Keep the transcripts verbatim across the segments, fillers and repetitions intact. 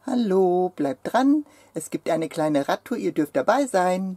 Hallo, bleibt dran. Es gibt eine kleine Radtour, ihr dürft dabei sein.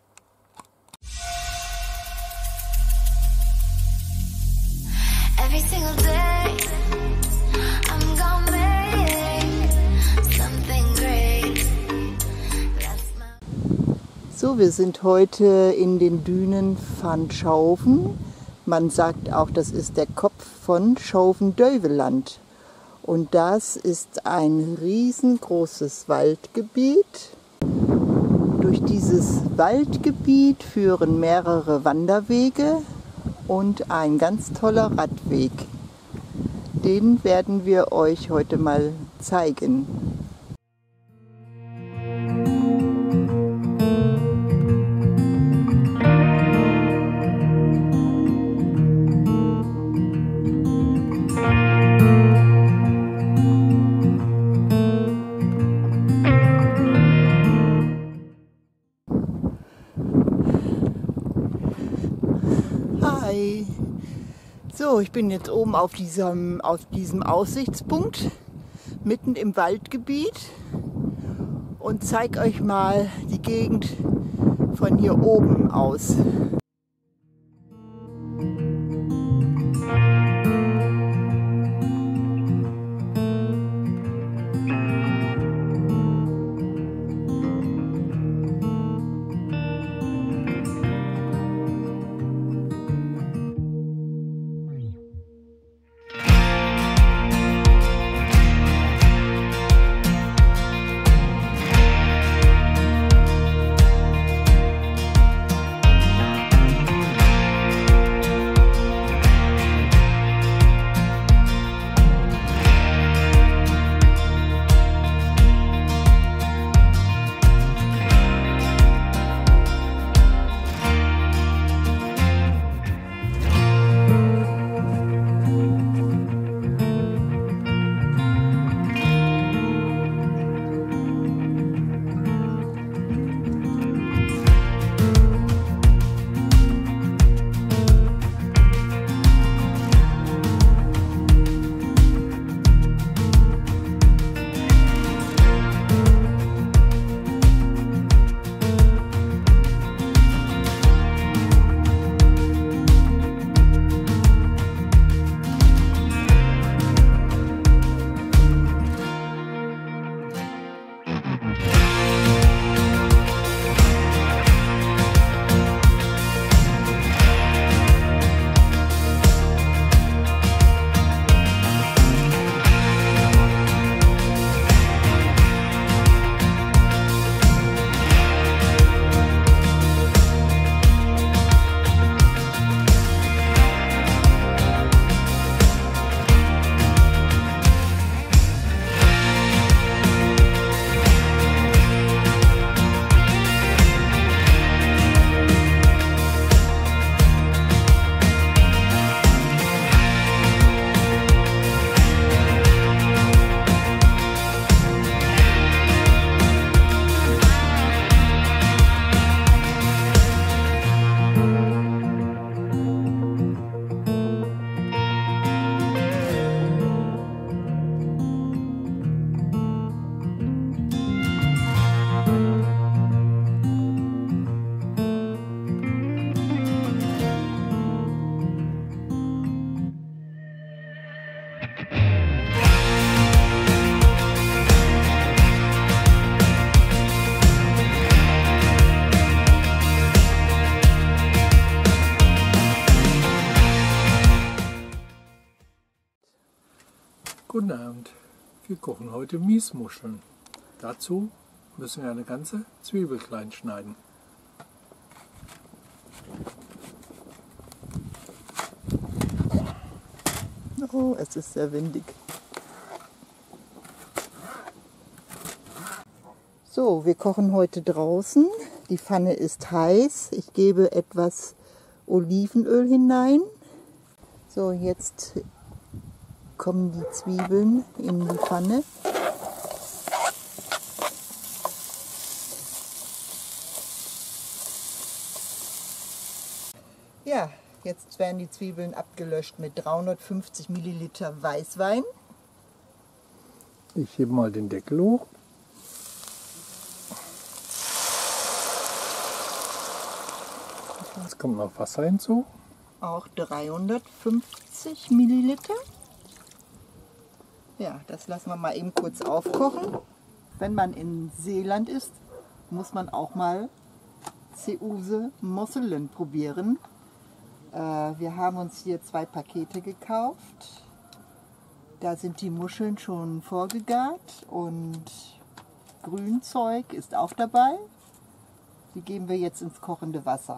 Every single day, I'm gonna make something great. That's my... So, wir sind heute in den Dünen van Schauven. Man sagt auch, das ist der Kopf von Schauven-Deuveland. Und das ist ein riesengroßes Waldgebiet. Durch dieses Waldgebiet führen mehrere Wanderwege und ein ganz toller Radweg. Den werden wir euch heute mal zeigen. Hi! So, ich bin jetzt oben auf diesem, auf diesem Aussichtspunkt, mitten im Waldgebiet und zeige euch mal die Gegend von hier oben aus. Guten Abend, wir kochen heute Miesmuscheln. Dazu müssen wir eine ganze Zwiebel klein schneiden. Oh, es ist sehr windig. So, wir kochen heute draußen. Die Pfanne ist heiß. Ich gebe etwas Olivenöl hinein. So, jetzt kommen die Zwiebeln in die Pfanne. Ja, jetzt werden die Zwiebeln abgelöscht mit dreihundertfünfzig Milliliter Weißwein. Ich hebe mal den Deckel hoch. Jetzt kommt noch Wasser hinzu. Auch dreihundertfünfzig Milliliter. Ja, das lassen wir mal eben kurz aufkochen. Wenn man in Seeland ist, muss man auch mal Zeuse Mosselen probieren. Äh, wir haben uns hier zwei Pakete gekauft. Da sind die Muscheln schon vorgegart und Grünzeug ist auch dabei. Die geben wir jetzt ins kochende Wasser.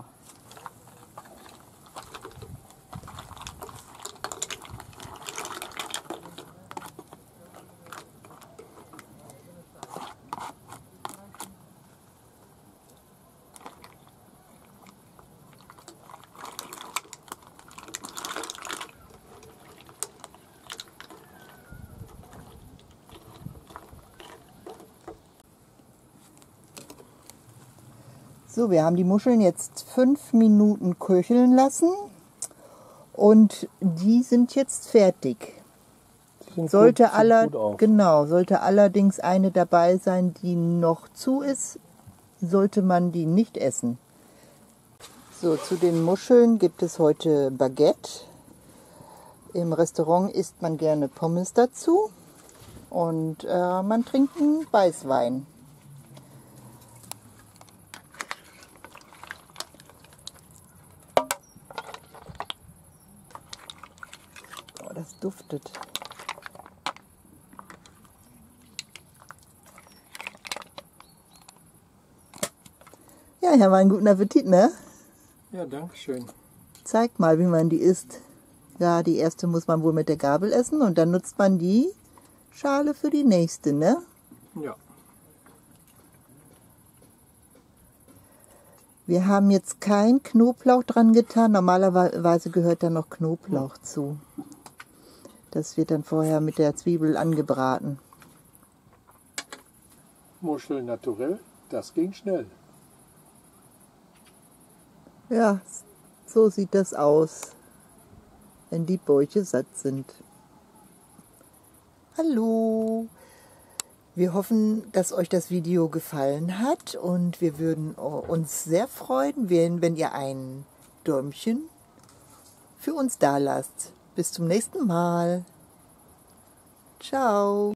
So, wir haben die Muscheln jetzt fünf Minuten köcheln lassen und die sind jetzt fertig. Sind Sollte, gut, sieht aller, gut aus. genau, sollte allerdings eine dabei sein, die noch zu ist, sollte man die nicht essen. So, zu den Muscheln gibt es heute Baguette. Im Restaurant isst man gerne Pommes dazu und äh, man trinkt einen Weißwein. Oh, das duftet. Ja, ich habe einen guten Appetit, ne? Ja, danke schön. Zeig mal, wie man die isst. Ja, die erste muss man wohl mit der Gabel essen und dann nutzt man die Schale für die nächste, ne? Ja. Wir haben jetzt kein Knoblauch dran getan. Normalerweise gehört da noch Knoblauch zu. Das wird dann vorher mit der Zwiebel angebraten. Muschel naturell, das ging schnell. Ja, so sieht das aus, wenn die Bäuche satt sind. Hallo! Wir hoffen, dass euch das Video gefallen hat und wir würden uns sehr freuen, wenn ihr ein Däumchen für uns da lasst. Bis zum nächsten Mal. Ciao!